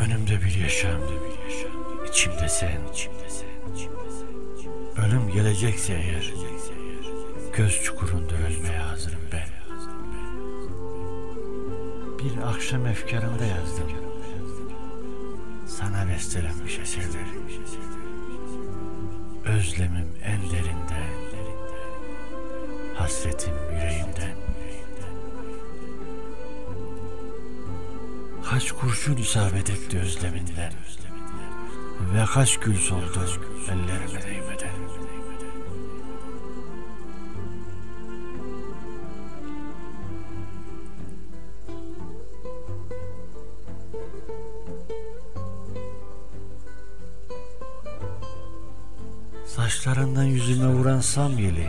Önümde bir yaşam, içimde sen. Ölüm gelecekse eğer, göz çukurunda ölmeye hazırım ben. Bir akşam efkarında yazdım, sana bestelenmiş eserler. Özlemim en derinde, hasretim yüreğimden. Kaç kurşun isabet etti özleminden ve kaç gül soldu ellerime değmeden. Saçlarından yüzüme vuran samyeli,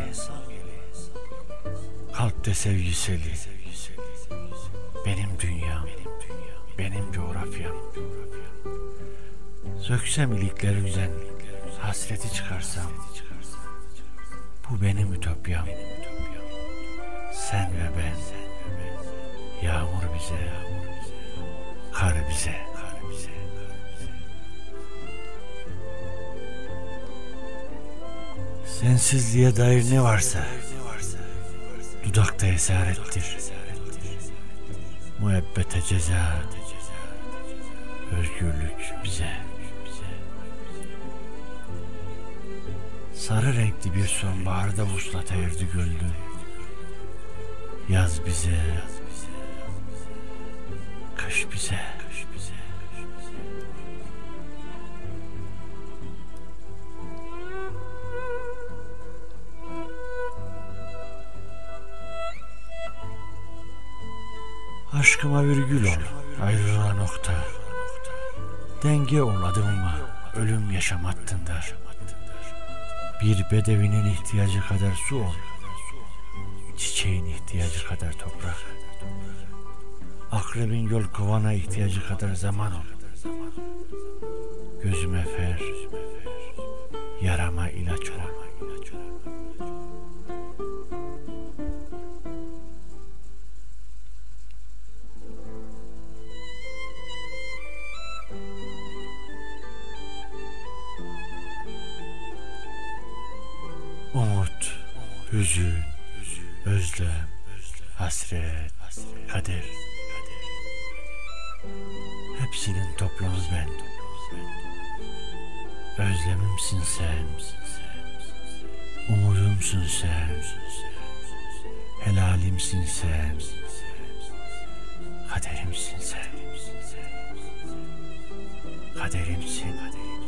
kalpte sevgiseli, benim dünyam, benim coğrafyam. Söksem iliklerimden, hasreti çıkarsam, bu benim ütopyam. Sen ve ben, yağmur bize, kar bize. Sensizliğe dair ne varsa dudakta esarettir. Muhabbete ceza, özgürlük bize. Sarı renkli bir sonbaharda vuslat erdi gönlüm. Yaz bize, kış bize. Aşkıma virgül ol, ayrılığa nokta. Denge ol adımıma, ölüm yaşam hattında. Bir bedevinin ihtiyacı kadar su ol, çiçeğin ihtiyacı kadar toprak. Akrebin yol kovana ihtiyacı kadar zaman ol. Gözüme fer, yarama ilaç ol. Umut, hüzün, özlem, hasret, kader. Hepsinin toplamı ben. Özlemimsin sen, umudumsun sen, helalimsin sen, kaderimsin sen, kaderimsin.